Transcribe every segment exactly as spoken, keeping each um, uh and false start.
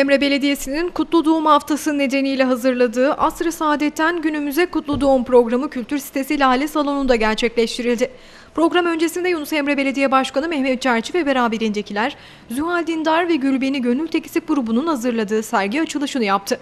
Emre Belediyesi'nin Kutlu Doğum Haftası nedeniyle hazırladığı Asr-ı Saadet'ten Günümüze Kutlu Doğum programı kültür sitesi Lale Salonu'nda gerçekleştirildi. Program öncesinde Yunus Emre Belediye Başkanı Mehmet Çerçi ve beraberindekiler Zühal Dindar ve Gülbeni Gönül Tekisip grubunun hazırladığı sergi açılışını yaptı.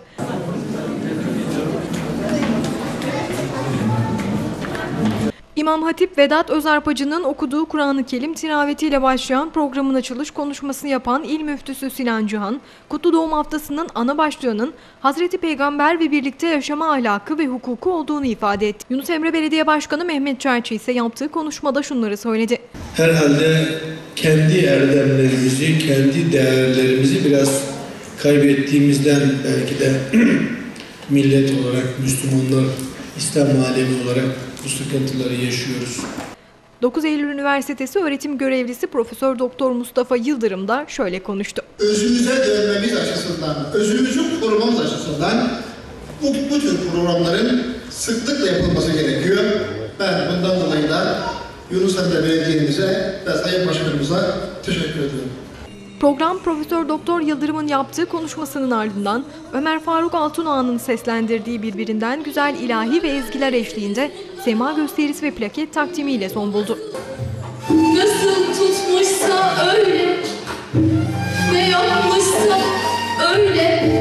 İmam Hatip Vedat Özarpacı'nın okuduğu Kur'an-ı Kerim tilavetiyle başlayan programın açılış konuşmasını yapan İl Müftüsü Sinan Cihan, Kutlu Doğum Haftası'nın ana başlığının Hazreti Peygamber ve birlikte yaşama ahlakı ve hukuku olduğunu ifade etti. Yunus Emre Belediye Başkanı Mehmet Çerçi ise yaptığı konuşmada şunları söyledi. Herhalde kendi erdemlerimizi, kendi değerlerimizi biraz kaybettiğimizden belki de millet olarak, Müslümanlar, İslam alemi olarak bu sıkıntıları yaşıyoruz. dokuz Eylül Üniversitesi öğretim görevlisi Profesör Doktor Mustafa Yıldırım da şöyle konuştu. Özümüze dönmemiz açısından, özümüzü korumamız açısından bu, bu tür programların sıklıkla yapılması gerekiyor. Ben bundan dolayı da Yunus Emre Belediye'mize ve Sayın Başkanımıza teşekkür ediyorum. Program Profesör Doktor Yıldırım'ın yaptığı konuşmasının ardından Ömer Faruk Altunağa'nın seslendirdiği birbirinden güzel ilahi ve ezgiler eşliğinde sema gösterisi ve plaket takdimiyle son buldu. Nasıl tutmuşsa öyle, ne yapmışsa öyle.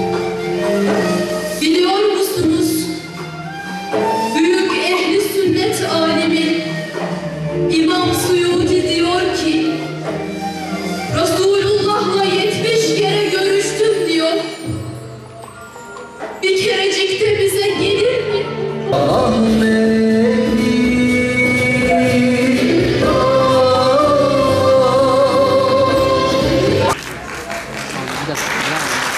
Biliyor musunuz? Büyük ehli sünnet alimi İmam Suyuti diyor ki, Resulullah'la yetmiş kere görüştüm diyor. Bir kerecik de bize gelir mi? Bir dakika.